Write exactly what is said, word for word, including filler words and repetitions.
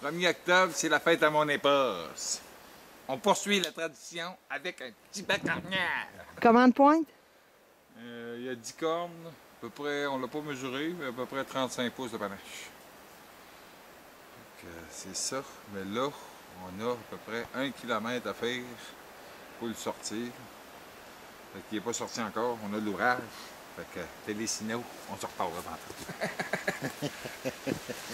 premier octobre, c'est la fête à mon épouse. On poursuit la tradition avec un petit bec en arrière. Comment de pointe? Euh, il y a dix cornes, à peu près, on l'a pas mesuré, mais à peu près trente-cinq pouces de panache. C'est ça, mais là, on a à peu près un kilomètre à faire pour le sortir. Fait qu'il n'est pas sorti encore, on a de l'ouvrage. Fait que télésignaux, on se repart là tantôt.